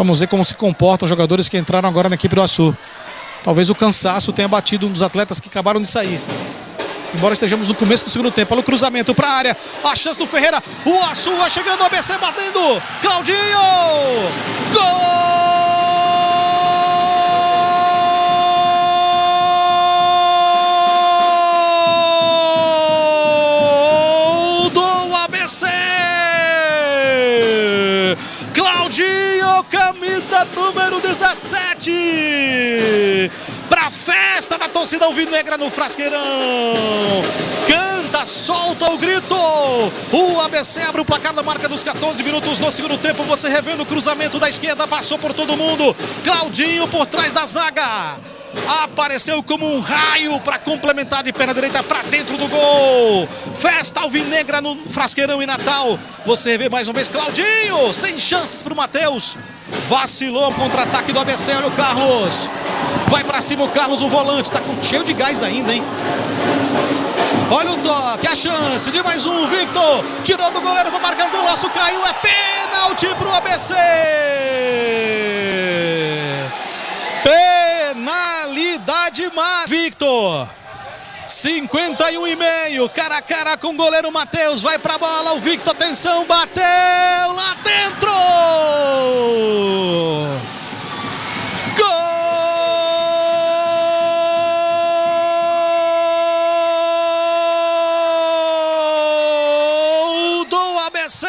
Vamos ver como se comportam os jogadores que entraram agora na equipe do Açu. Talvez o cansaço tenha batido um dos atletas que acabaram de sair. Embora estejamos no começo do segundo tempo. Olha o cruzamento para a área. A chance do Ferreira. O Açu vai chegando. O ABC batendo. Claudinho. Gol do ABC. Claudinho, camisa número 17. Pra festa da torcida alvinegra no Frasqueirão. Canta, solta o grito. O ABC abre o placar da marca dos 14 minutos do segundo tempo. Você revendo o cruzamento da esquerda, passou por todo mundo. Claudinho por trás da zaga. Apareceu como um raio para complementar de perna direita para dentro do gol. Festa alvinegra no Frasqueirão em Natal. Você vê mais uma vez Claudinho, sem chances para o Matheus. Vacilou o contra-ataque do ABC. Olha o Carlos. Vai para cima o Carlos, o volante. Tá cheio de gás ainda, hein? Olha o toque, a chance de mais um. Victor tirou do goleiro, vai marcar o golaço, caiu. É pênalti pro ABC. Penalidade mais. Victor. 51,5, cara a cara com o goleiro Matheus, vai pra bola, o Victor, atenção, bateu lá dentro! Gol do ABC!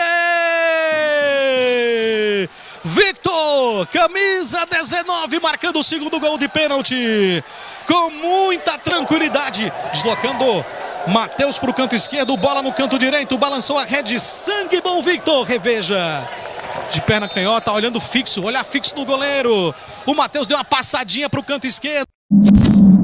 Victor, camisa 19, marcando o segundo gol de pênalti. Com muita tranquilidade, deslocando Matheus para o canto esquerdo, bola no canto direito, balançou a rede, sangue bom Victor, reveja, de perna canhota, olhando fixo, olhar fixo no goleiro, o Matheus deu uma passadinha para o canto esquerdo.